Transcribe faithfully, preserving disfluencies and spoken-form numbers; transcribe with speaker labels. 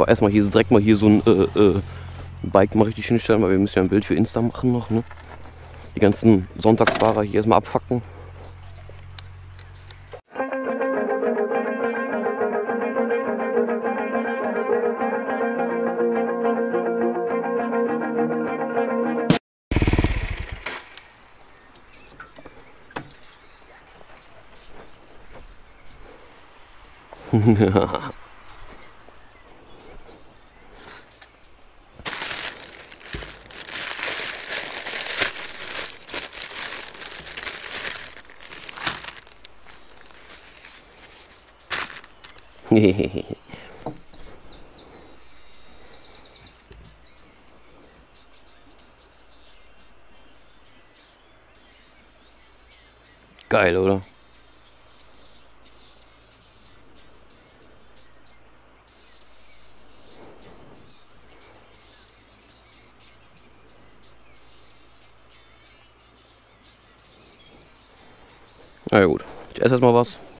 Speaker 1: Aber erstmal hier direkt mal hier so ein äh, äh, Bike mal richtig hinstellen, weil wir müssen ja ein Bild für Insta machen noch, ne? Die ganzen Sonntagsfahrer hier erstmal abfacken. Geil, oder? Na ja, gut. Ich esse jetzt mal was.